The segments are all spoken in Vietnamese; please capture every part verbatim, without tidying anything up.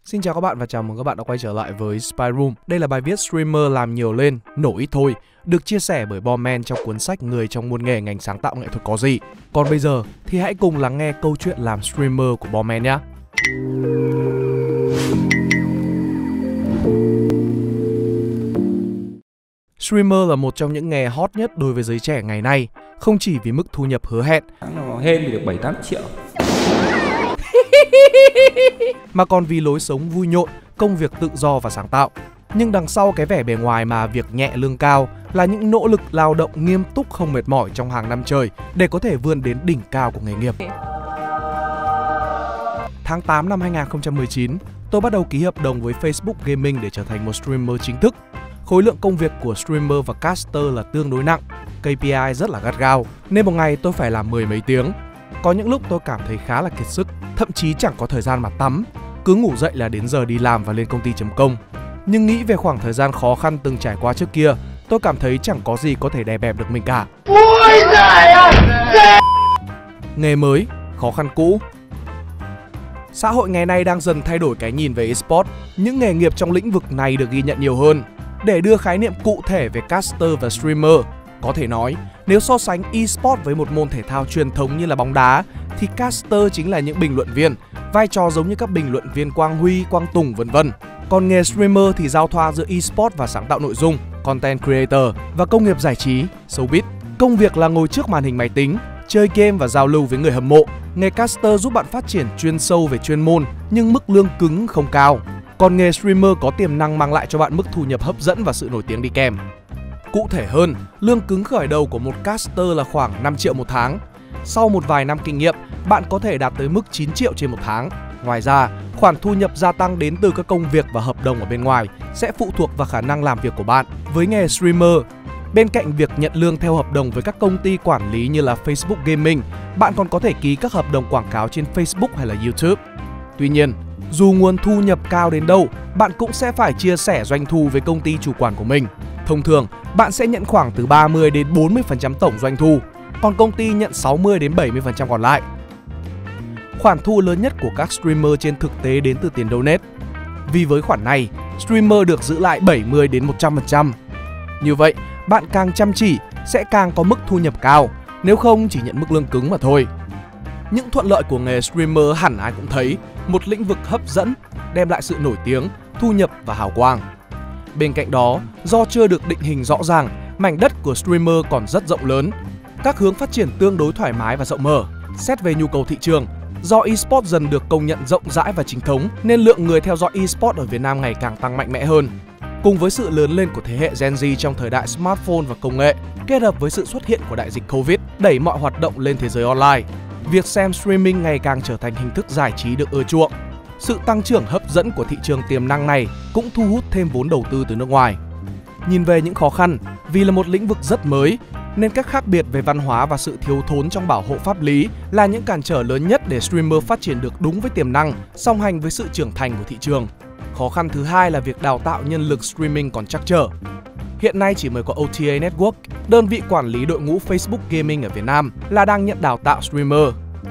Xin chào các bạn và chào mừng các bạn đã quay trở lại với Spy Room. Đây là bài viết streamer làm nhiều lên, nổi ít thôi, được chia sẻ bởi Boman trong cuốn sách Người trong muôn nghề ngành sáng tạo nghệ thuật có gì. Còn bây giờ thì hãy cùng lắng nghe câu chuyện làm streamer của Boman nhé. Streamer là một trong những nghề hot nhất đối với giới trẻ ngày nay, không chỉ vì mức thu nhập hứa hẹn hên thì được bảy tám triệu mà còn vì lối sống vui nhộn, công việc tự do và sáng tạo. Nhưng đằng sau cái vẻ bề ngoài mà việc nhẹ lương cao là những nỗ lực lao động nghiêm túc không mệt mỏi trong hàng năm trời để có thể vươn đến đỉnh cao của nghề nghiệp. Tháng tám năm hai nghìn không trăm mười chín, tôi bắt đầu ký hợp đồng với Facebook Gaming để trở thành một streamer chính thức. Khối lượng công việc của streamer và caster là tương đối nặng, K P I rất là gắt gao, nên một ngày tôi phải làm mười mấy tiếng. Có những lúc tôi cảm thấy khá là kiệt sức, thậm chí chẳng có thời gian mà tắm, cứ ngủ dậy là đến giờ đi làm và lên công ty chấm công. Nhưng nghĩ về khoảng thời gian khó khăn từng trải qua trước kia, tôi cảm thấy chẳng có gì có thể đè bẹp được mình cả. Ôi giời ơi! Nghề mới, khó khăn cũ. Xã hội ngày nay đang dần thay đổi cái nhìn về eSports. Những nghề nghiệp trong lĩnh vực này được ghi nhận nhiều hơn. Để đưa khái niệm cụ thể về caster và streamer, có thể nói, nếu so sánh eSports với một môn thể thao truyền thống như là bóng đá, thì caster chính là những bình luận viên, vai trò giống như các bình luận viên Quang Huy, Quang Tùng vân vân. Còn nghề streamer thì giao thoa giữa eSports và sáng tạo nội dung, content creator và công nghiệp giải trí, showbiz. Công việc là ngồi trước màn hình máy tính, chơi game và giao lưu với người hâm mộ. Nghề caster giúp bạn phát triển chuyên sâu về chuyên môn nhưng mức lương cứng không cao. Còn nghề streamer có tiềm năng mang lại cho bạn mức thu nhập hấp dẫn và sự nổi tiếng đi kèm. Cụ thể hơn, lương cứng khởi đầu của một caster là khoảng năm triệu một tháng. Sau một vài năm kinh nghiệm, bạn có thể đạt tới mức chín triệu trên một tháng. Ngoài ra, khoản thu nhập gia tăng đến từ các công việc và hợp đồng ở bên ngoài sẽ phụ thuộc vào khả năng làm việc của bạn. Với nghề streamer, bên cạnh việc nhận lương theo hợp đồng với các công ty quản lý như là Facebook Gaming, bạn còn có thể ký các hợp đồng quảng cáo trên Facebook hay là YouTube. Tuy nhiên, dù nguồn thu nhập cao đến đâu, bạn cũng sẽ phải chia sẻ doanh thu với công ty chủ quản của mình. Thông thường, bạn sẽ nhận khoảng từ ba mươi đến bốn mươi phần trăm tổng doanh thu, còn công ty nhận sáu mươi đến bảy mươi phần trăm còn lại. Khoản thu lớn nhất của các streamer trên thực tế đến từ tiền donate. Vì với khoản này, streamer được giữ lại bảy mươi đến một trăm phần trăm. Như vậy, bạn càng chăm chỉ sẽ càng có mức thu nhập cao, nếu không chỉ nhận mức lương cứng mà thôi. Những thuận lợi của nghề streamer hẳn ai cũng thấy, một lĩnh vực hấp dẫn, đem lại sự nổi tiếng, thu nhập và hào quang. Bên cạnh đó, do chưa được định hình rõ ràng, mảnh đất của streamer còn rất rộng lớn. Các hướng phát triển tương đối thoải mái và rộng mở. Xét về nhu cầu thị trường, do eSports dần được công nhận rộng rãi và chính thống, nên lượng người theo dõi eSports ở Việt Nam ngày càng tăng mạnh mẽ hơn. Cùng với sự lớn lên của thế hệ Gen Z trong thời đại smartphone và công nghệ, kết hợp với sự xuất hiện của đại dịch Covid, đẩy mọi hoạt động lên thế giới online, việc xem streaming ngày càng trở thành hình thức giải trí được ưa chuộng. Sự tăng trưởng hấp dẫn của thị trường tiềm năng này cũng thu hút thêm vốn đầu tư từ nước ngoài. Nhìn về những khó khăn, vì là một lĩnh vực rất mới, nên các khác biệt về văn hóa và sự thiếu thốn trong bảo hộ pháp lý là những cản trở lớn nhất để streamer phát triển được đúng với tiềm năng, song hành với sự trưởng thành của thị trường. Khó khăn thứ hai là việc đào tạo nhân lực streaming còn trắc trở. Hiện nay chỉ mới có O T A Network, đơn vị quản lý đội ngũ Facebook Gaming ở Việt Nam, là đang nhận đào tạo streamer.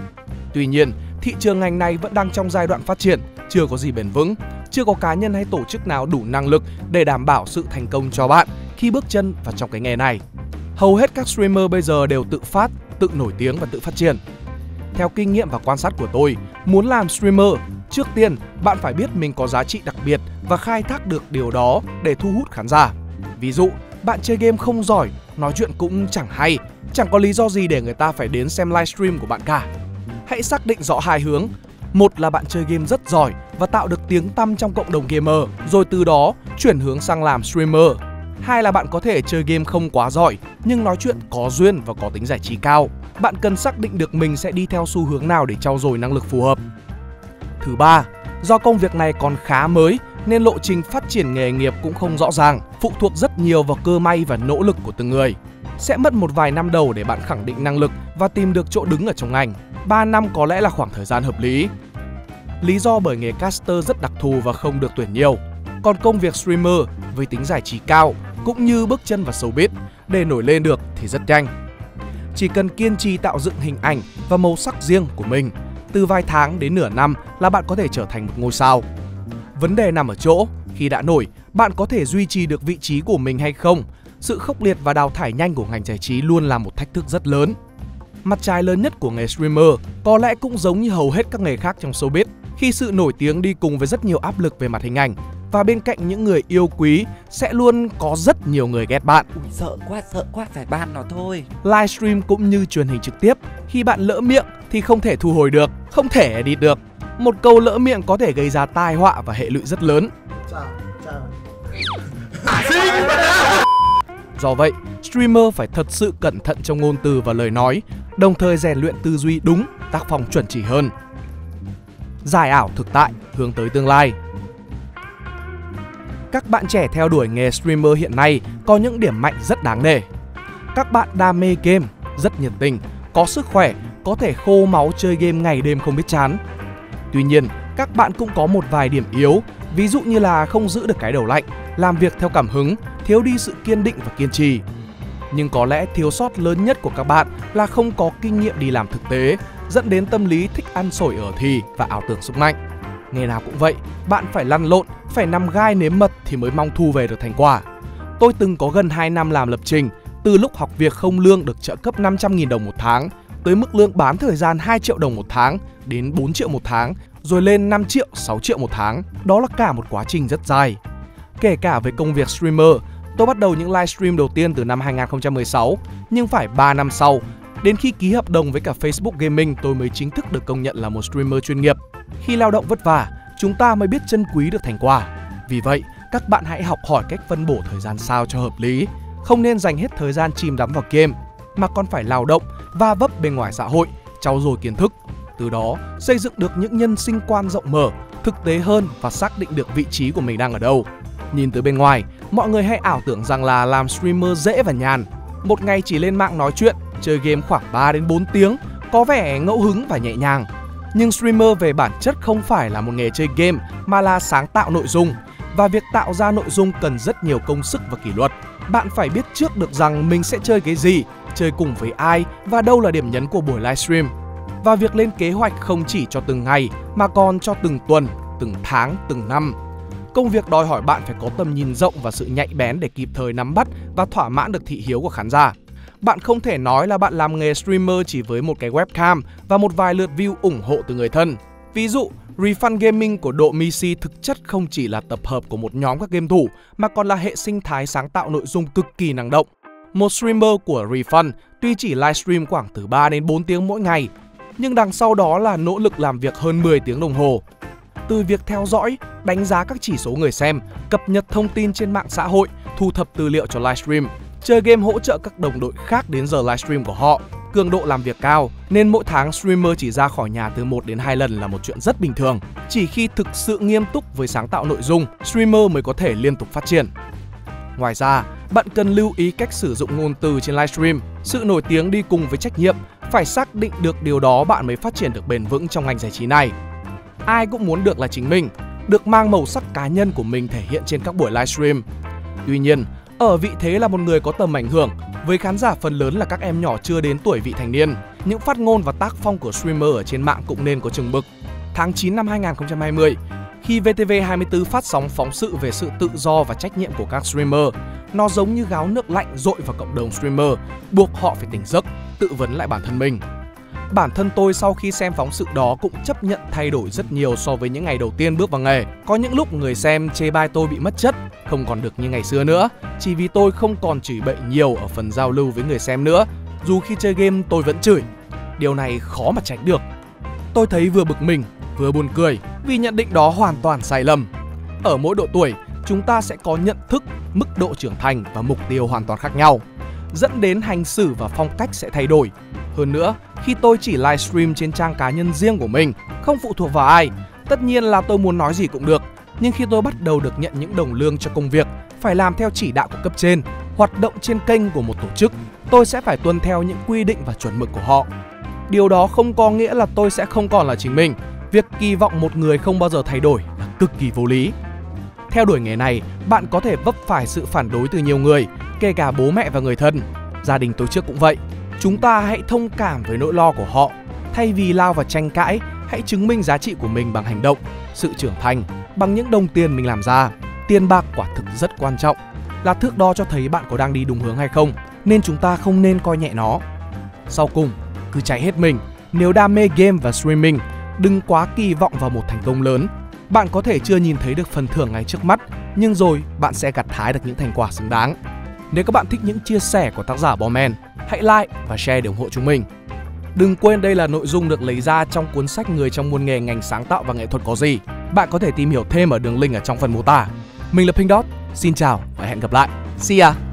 Tuy nhiên, thị trường ngành này vẫn đang trong giai đoạn phát triển, chưa có gì bền vững, chưa có cá nhân hay tổ chức nào đủ năng lực để đảm bảo sự thành công cho bạn khi bước chân vào trong cái nghề này. Hầu hết các streamer bây giờ đều tự phát, tự nổi tiếng và tự phát triển. Theo kinh nghiệm và quan sát của tôi, muốn làm streamer, trước tiên bạn phải biết mình có giá trị đặc biệt và khai thác được điều đó để thu hút khán giả. Ví dụ, bạn chơi game không giỏi, nói chuyện cũng chẳng hay, chẳng có lý do gì để người ta phải đến xem livestream của bạn cả. Hãy xác định rõ hai hướng. Một là bạn chơi game rất giỏi và tạo được tiếng tăm trong cộng đồng gamer, rồi từ đó chuyển hướng sang làm streamer. Hai là bạn có thể chơi game không quá giỏi nhưng nói chuyện có duyên và có tính giải trí cao. Bạn cần xác định được mình sẽ đi theo xu hướng nào để trau dồi năng lực phù hợp. Thứ ba, do công việc này còn khá mới nên lộ trình phát triển nghề nghiệp cũng không rõ ràng, phụ thuộc rất nhiều vào cơ may và nỗ lực của từng người. Sẽ mất một vài năm đầu để bạn khẳng định năng lực và tìm được chỗ đứng ở trong ngành. ba năm có lẽ là khoảng thời gian hợp lý. Lý do bởi nghề caster rất đặc thù và không được tuyển nhiều. Còn công việc streamer với tính giải trí cao cũng như bước chân vào showbiz để nổi lên được thì rất nhanh. Chỉ cần kiên trì tạo dựng hình ảnh và màu sắc riêng của mình, từ vài tháng đến nửa năm là bạn có thể trở thành một ngôi sao. Vấn đề nằm ở chỗ, khi đã nổi, bạn có thể duy trì được vị trí của mình hay không? Sự khốc liệt và đào thải nhanh của ngành giải trí luôn là một thách thức rất lớn. Mặt trái lớn nhất của nghề streamer có lẽ cũng giống như hầu hết các nghề khác trong showbiz, khi sự nổi tiếng đi cùng với rất nhiều áp lực về mặt hình ảnh, và bên cạnh những người yêu quý sẽ luôn có rất nhiều người ghét bạn. Ui, sợ quá, sợ quá, phải ban nó thôi. Livestream cũng như truyền hình trực tiếp, khi bạn lỡ miệng thì không thể thu hồi được, không thể edit được. Một câu lỡ miệng có thể gây ra tai họa và hệ lụy rất lớn. Do vậy, streamer phải thật sự cẩn thận trong ngôn từ và lời nói, đồng thời rèn luyện tư duy đúng, tác phong chuẩn chỉ hơn. Giải ảo thực tại, hướng tới tương lai. Các bạn trẻ theo đuổi nghề streamer hiện nay có những điểm mạnh rất đáng nể. Các bạn đam mê game, rất nhiệt tình, có sức khỏe, có thể khô máu chơi game ngày đêm không biết chán. Tuy nhiên, các bạn cũng có một vài điểm yếu, ví dụ như là không giữ được cái đầu lạnh, làm việc theo cảm hứng, thiếu đi sự kiên định và kiên trì. Nhưng có lẽ thiếu sót lớn nhất của các bạn là không có kinh nghiệm đi làm thực tế, dẫn đến tâm lý thích ăn xổi ở thì và ảo tưởng sức mạnh. Nghề nào cũng vậy, bạn phải lăn lộn, phải nằm gai nếm mật thì mới mong thu về được thành quả. Tôi từng có gần hai năm làm lập trình, từ lúc học việc không lương được trợ cấp năm trăm nghìn đồng một tháng, tới mức lương bán thời gian hai triệu đồng một tháng, đến bốn triệu một tháng, rồi lên năm triệu, sáu triệu một tháng. Đó là cả một quá trình rất dài. Kể cả với công việc streamer, tôi bắt đầu những livestream đầu tiên từ năm hai nghìn không trăm mười sáu, nhưng phải ba năm sau, đến khi ký hợp đồng với cả Facebook Gaming, tôi mới chính thức được công nhận là một streamer chuyên nghiệp. Khi lao động vất vả, chúng ta mới biết trân quý được thành quả. Vì vậy, các bạn hãy học hỏi cách phân bổ thời gian sao cho hợp lý. Không nên dành hết thời gian chìm đắm vào game, mà còn phải lao động, va vấp bên ngoài xã hội, trau dồi kiến thức. Từ đó, xây dựng được những nhân sinh quan rộng mở, thực tế hơn và xác định được vị trí của mình đang ở đâu. Nhìn từ bên ngoài, mọi người hay ảo tưởng rằng là làm streamer dễ và nhàn. Một ngày chỉ lên mạng nói chuyện, chơi game khoảng ba đến bốn tiếng, có vẻ ngẫu hứng và nhẹ nhàng. Nhưng streamer về bản chất không phải là một nghề chơi game mà là sáng tạo nội dung. Và việc tạo ra nội dung cần rất nhiều công sức và kỷ luật. Bạn phải biết trước được rằng mình sẽ chơi cái gì, chơi cùng với ai và đâu là điểm nhấn của buổi livestream. Và việc lên kế hoạch không chỉ cho từng ngày mà còn cho từng tuần, từng tháng, từng năm. Công việc đòi hỏi bạn phải có tầm nhìn rộng và sự nhạy bén để kịp thời nắm bắt và thỏa mãn được thị hiếu của khán giả. Bạn không thể nói là bạn làm nghề streamer chỉ với một cái webcam và một vài lượt view ủng hộ từ người thân. Ví dụ, Refund Gaming của độ Misi thực chất không chỉ là tập hợp của một nhóm các game thủ mà còn là hệ sinh thái sáng tạo nội dung cực kỳ năng động. Một streamer của Refund tuy chỉ livestream khoảng từ ba đến bốn tiếng mỗi ngày, nhưng đằng sau đó là nỗ lực làm việc hơn mười tiếng đồng hồ. Từ việc theo dõi, đánh giá các chỉ số người xem, cập nhật thông tin trên mạng xã hội, thu thập tư liệu cho livestream, chơi game hỗ trợ các đồng đội khác đến giờ livestream của họ. Cường độ làm việc cao nên mỗi tháng streamer chỉ ra khỏi nhà từ một đến hai lần là một chuyện rất bình thường. Chỉ khi thực sự nghiêm túc với sáng tạo nội dung, streamer mới có thể liên tục phát triển. Ngoài ra, bạn cần lưu ý cách sử dụng ngôn từ trên livestream. Sự nổi tiếng đi cùng với trách nhiệm, phải xác định được điều đó bạn mới phát triển được bền vững trong ngành giải trí này. Ai cũng muốn được là chính mình, được mang màu sắc cá nhân của mình thể hiện trên các buổi livestream. Tuy nhiên, ở vị thế là một người có tầm ảnh hưởng, với khán giả phần lớn là các em nhỏ chưa đến tuổi vị thành niên, những phát ngôn và tác phong của streamer ở trên mạng cũng nên có chừng mực. Tháng chín năm hai nghìn không trăm hai mươi, khi vê tê vê hai mươi tư phát sóng phóng sự về sự tự do và trách nhiệm của các streamer, nó giống như gáo nước lạnh dội vào cộng đồng streamer, buộc họ phải tỉnh giấc, tự vấn lại bản thân mình. Bản thân tôi sau khi xem phóng sự đó cũng chấp nhận thay đổi rất nhiều so với những ngày đầu tiên bước vào nghề. Có những lúc người xem chê bai tôi bị mất chất, không còn được như ngày xưa nữa, chỉ vì tôi không còn chửi bậy nhiều ở phần giao lưu với người xem nữa. Dù khi chơi game tôi vẫn chửi. Điều này khó mà tránh được. Tôi thấy vừa bực mình, vừa buồn cười vì nhận định đó hoàn toàn sai lầm. Ở mỗi độ tuổi, chúng ta sẽ có nhận thức, mức độ trưởng thành và mục tiêu hoàn toàn khác nhau, dẫn đến hành xử và phong cách sẽ thay đổi. Hơn nữa, khi tôi chỉ livestream trên trang cá nhân riêng của mình, không phụ thuộc vào ai, tất nhiên là tôi muốn nói gì cũng được. Nhưng khi tôi bắt đầu được nhận những đồng lương cho công việc, phải làm theo chỉ đạo của cấp trên, hoạt động trên kênh của một tổ chức, tôi sẽ phải tuân theo những quy định và chuẩn mực của họ. Điều đó không có nghĩa là tôi sẽ không còn là chính mình. Việc kỳ vọng một người không bao giờ thay đổi là cực kỳ vô lý. Theo đuổi nghề này, bạn có thể vấp phải sự phản đối từ nhiều người, kể cả bố mẹ và người thân. Gia đình tôi trước cũng vậy. Chúng ta hãy thông cảm với nỗi lo của họ. Thay vì lao vào tranh cãi, hãy chứng minh giá trị của mình bằng hành động, sự trưởng thành bằng những đồng tiền mình làm ra. Tiền bạc quả thực rất quan trọng, là thước đo cho thấy bạn có đang đi đúng hướng hay không, nên chúng ta không nên coi nhẹ nó. Sau cùng, cứ cháy hết mình. Nếu đam mê game và streaming, đừng quá kỳ vọng vào một thành công lớn. Bạn có thể chưa nhìn thấy được phần thưởng ngay trước mắt, nhưng rồi bạn sẽ gặt hái được những thành quả xứng đáng. Nếu các bạn thích những chia sẻ của tác giả Boman, hãy like và share để ủng hộ chúng mình. Đừng quên đây là nội dung được lấy ra trong cuốn sách Người trong muôn nghề ngành sáng tạo và nghệ thuật có gì. Bạn có thể tìm hiểu thêm ở đường link ở trong phần mô tả. Mình là Pink Dot, xin chào và hẹn gặp lại. See ya!